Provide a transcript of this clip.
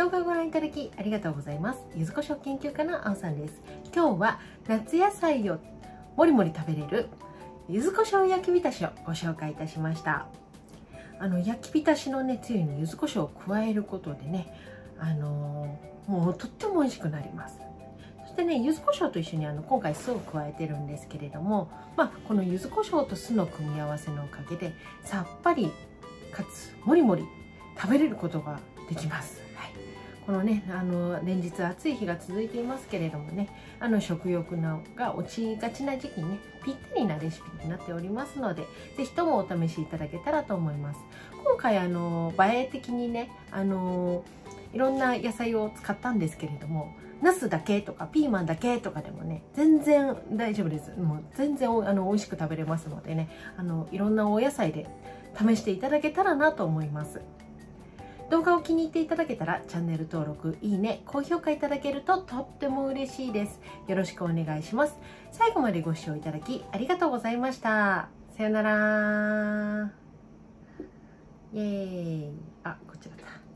動画をご覧いただきありがとうございます。柚子胡椒研究家のあおさんです。今日は夏野菜をもりもり食べれる柚子胡椒焼き浸しをご紹介いたしました。焼き浸しのねつゆに柚子胡椒を加えることでね、もうとっても美味しくなります。そしてね、柚子胡椒と一緒に今回酢を加えてるんですけれども、この柚子胡椒と酢の組み合わせのおかげでさっぱりかつもりもり食べれることができます。はい、このね連日暑い日が続いていますけれどもね、食欲が落ちがちな時期にねぴったりなレシピになっておりますので、是非ともお試しいただけたらと思います。今回映え的にねいろんな野菜を使ったんですけれども、ナスだけとかピーマンだけとかでもね全然大丈夫です。もう全然美味しく食べれますのでね、いろんなお野菜で試していただけたらなと思います。動画を気に入っていただけたらチャンネル登録、いいね、高評価いただけるととっても嬉しいです。よろしくお願いします。最後までご視聴いただきありがとうございました。さよなら。イエーイ。こっちだった。